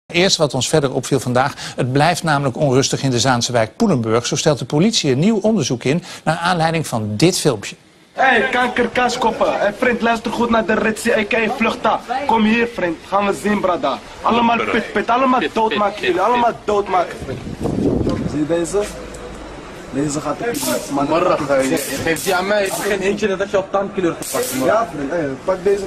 Eerst wat ons verder opviel vandaag, het blijft namelijk onrustig in de Zaanse wijk Poelenburg. Zo stelt de politie een nieuw onderzoek in naar aanleiding van dit filmpje. Hey, kankerkaaskoppen. Hey, vriend, luister goed naar de Ritzie, a.k.a. Vluchta. Kom hier, vriend. Gaan we zien, brada. Allemaal pit. Allemaal doodmaken jullie. Allemaal doodmaken, vriend. Zie je deze? Deze gaat ik niet. Morgen, je geeft die aan mij. Ik begin eentje dat je op tandkleur gepakt. Ja, vriend. Hey, pak deze.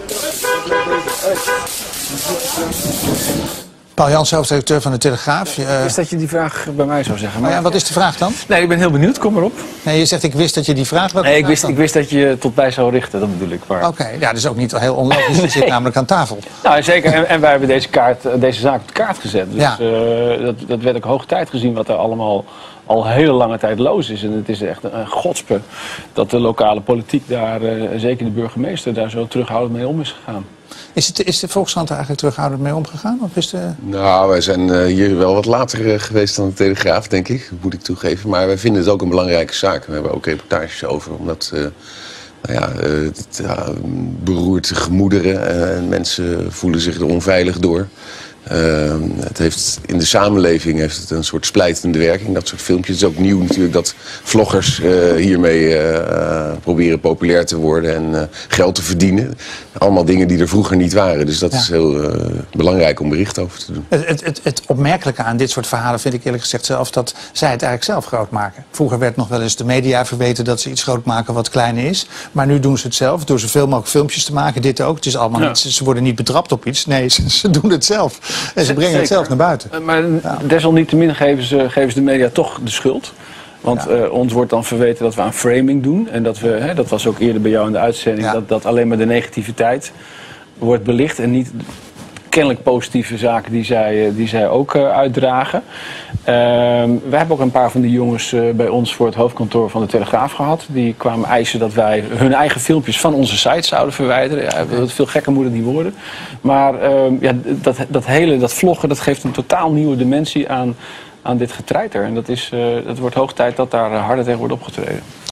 Paul Jansen, hoofdredacteur van de Telegraaf. Ik wist dat je die vraag bij mij zou zeggen. Maar ja, wat is de vraag dan? Nee, ik ben heel benieuwd. Kom maar op. Nee, je zegt ik wist dat je die vraag... Nee, ik wist dat je je tot mij zou richten. Dat bedoel ik. Oké, ja, dat is ook niet heel onlogisch. Je zit namelijk aan tafel. Nou, zeker. En wij hebben deze zaak op de kaart gezet. Dus Ja. dat werd ook hoog tijd gezien wat er allemaal al hele lange tijd loos is. En het is echt een godspe dat de lokale politiek daar, zeker de burgemeester, daar zo terughoudend mee om is gegaan. Is de Volkskrant er eigenlijk terughoudend mee omgegaan? Of is de... Nou, wij zijn hier wel wat later geweest dan de Telegraaf, denk ik. Dat moet ik toegeven. Maar wij vinden het ook een belangrijke zaak. We hebben ook reportages over, omdat het beroert gemoederen en mensen voelen zich er onveilig door. Het heeft, in de samenleving heeft het een soort splijtende werking, dat soort filmpjes. Het is ook nieuw natuurlijk dat vloggers hiermee proberen populair te worden en geld te verdienen. Allemaal dingen die er vroeger niet waren. Dus dat is heel belangrijk om bericht over te doen. Het opmerkelijke aan dit soort verhalen vind ik eerlijk gezegd zelf dat zij het eigenlijk zelf groot maken. Vroeger werd nog wel eens de media verweten dat ze iets groot maken wat klein is. Maar nu doen ze het zelf door zoveel mogelijk filmpjes te maken. Dit ook. Het is allemaal niet, ze worden niet betrapt op iets. Nee, ze doen het zelf. En ze brengen het zelf naar buiten. Maar desalniettemin geven ze de media toch de schuld. Want ons wordt dan verweten dat we aan framing doen. En dat we, dat was ook eerder bij jou in de uitzending, dat alleen maar de negativiteit wordt belicht en niet kennelijk positieve zaken die zij ook uitdragen. We hebben ook een paar van die jongens bij ons voor het hoofdkantoor van de Telegraaf gehad. Die kwamen eisen dat wij hun eigen filmpjes van onze site zouden verwijderen. Ja, veel gekker moet het niet worden. Maar dat vloggen, dat geeft een totaal nieuwe dimensie aan dit getreiter. En dat wordt hoog tijd dat daar harder tegen wordt opgetreden.